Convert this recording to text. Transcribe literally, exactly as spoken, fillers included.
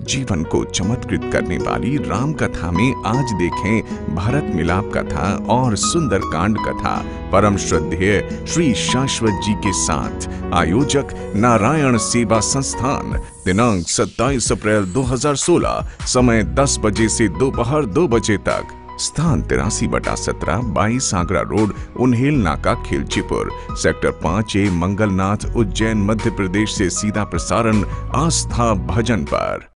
जीवन को चमत्कृत करने वाली राम कथा में आज देखें भारत मिलाप कथा और सुंदर कांड कथा परम श्रद्धेय श्री शाश्वत जी के साथ। आयोजक नारायण सेवा संस्थान। दिनांक सत्ताईस अप्रैल दो हज़ार सोलह। समय दस बजे से दोपहर दो बजे तक। स्थान तिरासी बटा सत्रह बाईस आगरा रोड, उन्हेल नाका, खिलचीपुर। सेक्टर पाँच ए, मंगलनाथ, उज्जैन, मध्य प्रदेश से सीधा प्रसारण आस्था भजन पर।